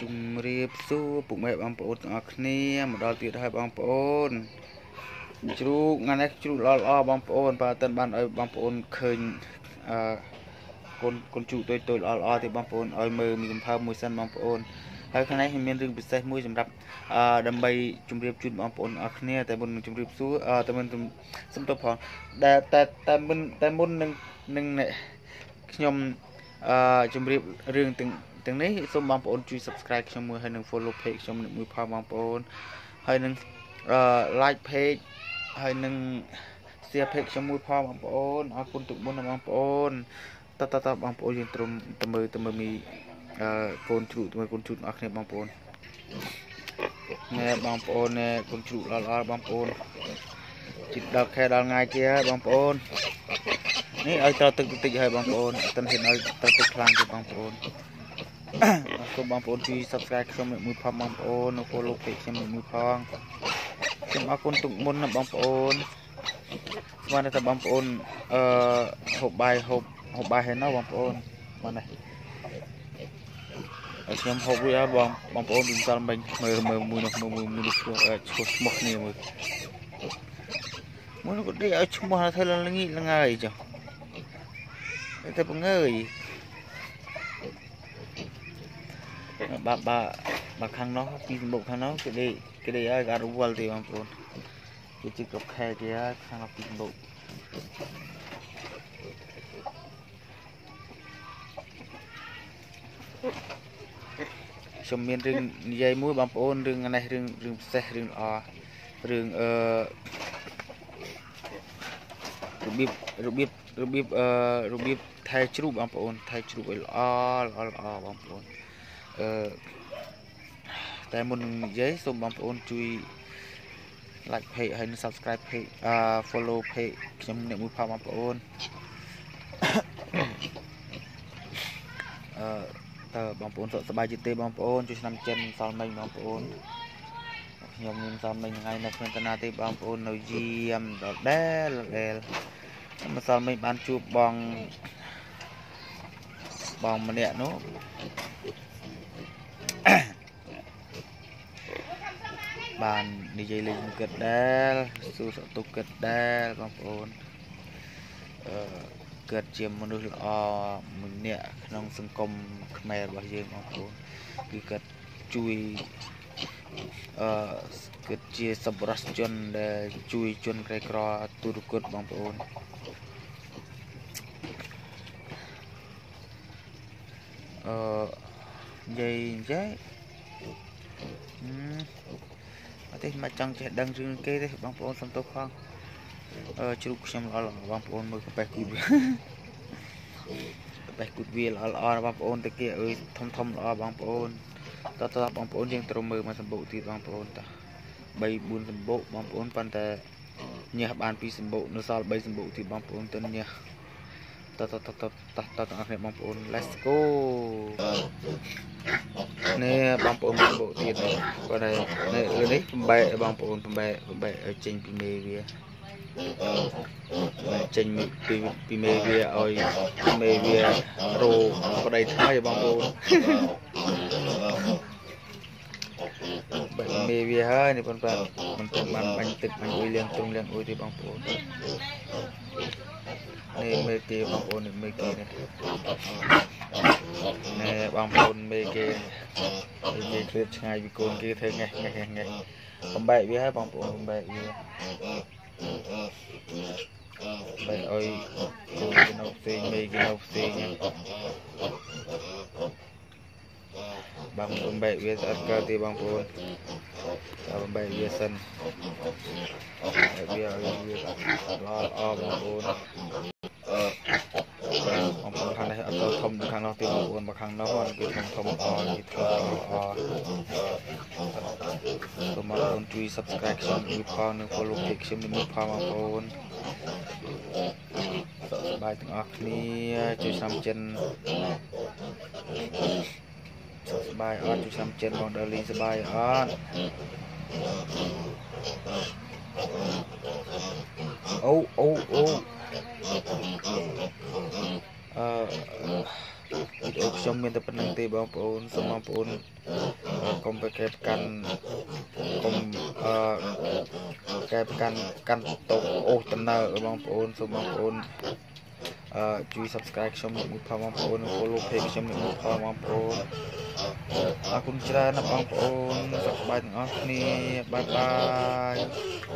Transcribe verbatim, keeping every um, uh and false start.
จุ่มเรียบสู้ปุ่มแม่บางปูนออกนี่มาดอตีได้บางปูนจุกงานนี้จุกล้อล้อบางปูนปาตันบ้านไอ้บางปูนเคยคนคนจุตัวตัวล้อล้อที่บางปูนไอ้มือมีกำเพามือสั้นบางปูนไอ้ข้างในมีเรื่องพิเศษมือสำหรับดำใบจุ่มเรียบจุดบางปูนออกนี่แต่บนจุ่มเรียบสู้แต่บนสมทบพอแต่แต่แต่บนแต่บนหนึ่งหนึ่งเนี่ยยมจุ่มเรียบเรื่องตึงตรงนี้ส้มบางปอนช่วย subscribe ช่องมือให้หนึ่ง follow page ช่องหนึ่งมือพาบางปอนให้หนึ่ง like page ให้หนึ่ง share page ช่องมือพาบางปอนอาคุณตุกบนบางปอนตัดตัดตัดบางปอนยังตรงตะมือตะมือมีคนจุดตะมือคนจุดอักเนี่ยบางปอนเนี่ยบางปอนเนี่ยคนจุดลาลาบางปอนจิตดักแค่ดังไงเจ้าบางปอนนี่ไอ้ตาตึกตึกให้บางปอนตันเห็นไอ้ตาตึกพลังที่บางปอนសូមបងប្អូនជួយ subscribe ខ្ញុំមួយផងបងប្អូន follow page ខ្ញុំមួយផងសូមអរគុណទុកមុនណាបងប្អូនស្មានតែបងប្អូនអឺហូបបាយហូបហូបបាយហើយណាបងប្អូនបានទេខ្ញុំហូបវាបងបងប្អូនមិនចាំបាញ់មើលមើលមួយនោះមួយមួយនេះឈ្មោះឈ្មោះឈ្មោះគ្នាមើលមួយនោះក៏ដេកឲ្យឈ្មោះធ្វើឡើងល្ងាចល្ងាយចុះតែបង្ើយbà bà bà khăn nó khi bộ khăn nó cái đi cái đi ai gà rú vào thì bằng phun cái chiếc cặp khe thì khăn nó khi bộ trong miền rừng dây muối bằng phun rừng này rừng rừng xe rừng o rừng ờ rubib rubib rubib ờ rubib thay chru bằng phun thay chru o o o bằng phunแต่มุนย้ายส่งบางคนช่วย like page ให้ subscribe page follow page ខ្ញុំអ្នកមួយផងបងប្អូនអឺតើបងប្អូនសុខសប្បាយទេបងប្អូនជួយឆ្នាំចិនសល់មិញបងប្អូនខ្ញុំមានសល់មិញថ្ងៃនៅក្នុងតាណាទេបងប្អូននៅយាមដដែលដែលមកសល់មិញបានជួបបងបងម្នាក់នោះបាននិយាយលេងគិតដែរសួរសតុកគិតដែរបងប្អូនអឺគិតជាមនុស្សល្អម្នាក់ក្នុងសង្គមខ្មែររបស់យើងបងប្អូនគឺគិតជួយអឺគិតជាសប្បុរសជនដែលជួយជនក្រីក្រទូរគតបងប្អូនអឺនិយាយនិយាយអត់ទេមកចង់ចេះដឹងរឿងគេទេបងប្អូនសុំទោសផងអឺជ្រូកខ្ញុំល្អបងប្អូនមើលកបេះគូតវាកបេះគូតវាល្អល្អបងប្អូនទៅគេអើយធំធំល្អបងប្អូនតតបងប្អូនយើងត្រូវមើលមកសម្បុកទៀតបងប្អូនតាបីបួនសម្បុកបងប្អូនប៉ុន្តែញ៉ាស់បានពីសម្បុកនៅសល់បីសម្បុកទៀតបងប្អូនទៅញ៉ាស់តតតតតតទាំងអស់គ្នាបងប្អូន let's go នេះបងប្អូនសម្បុកទៀតគាត់តែនេះនេះបំបែកបងប្អូនបំបែកបំបែកឲ្យចេញពីមេវាចេញពីពីមេវាឲ្យមេវារោប្តីថ្មីបងប្អូនបែកមេវាហើយនេះបងប្អូនមិនទៅបានបាញ់ទឹកបាញ់អុយលៀងទ្រង់លៀងអុយទេបងប្អូននេះមេគេបងប្អូននេះមេគេនេះណែបងប្អូនមេគេគេគ្រៀតឆ្ងាយពីកូនគេធ្វើងេះងេះងេះបំបែកវាហើយបងប្អូនបំបែកវាបែកអុយកូនគេនៅផ្សេងមេគេនៅផ្សេងបងប្អូនបែកវាស្អិតកើតទេបងប្អូនតែបំបែកវាសិនវាឲ្យវាល្អល្អបងប្អូនបងប្អូនខាងនេះអត់ទៅធំខាងនោះទេបងប្អូនមកខាងនោះគឺធំធំល្អគឺធ្វើល្អសូមបងប្អូនជួយ subscribe ខ្ញុំមួយផងនិង follow page ខ្ញុំមួយផងបងប្អូនសុខសប្បាយទាំងអស់គ្នាជួយឆ្នាំចិនសុខសប្បាយអត់ជួយឆ្នាំចិនបងដល់លីសប្បាយអត់អូអូអូអឺវីដេអូខ្ញុំមានតែប៉ុណ្្នឹងទេបងប្អូនសូមបងប្អូនកុំប្រកែកកាន់កុំអឺកែបកាន់កាន់តោអូសដំណើរបងប្អូនសូមបងប្អូនអឺជួយ Subscribe ខ្ញុំមួយផងបងប្អូន Follow Page ខ្ញុំមួយផងបងប្អូនអរគុណច្រើនណាស់បងប្អូនសុខសប្បាយទាំងអស់គ្នាបាយបាយ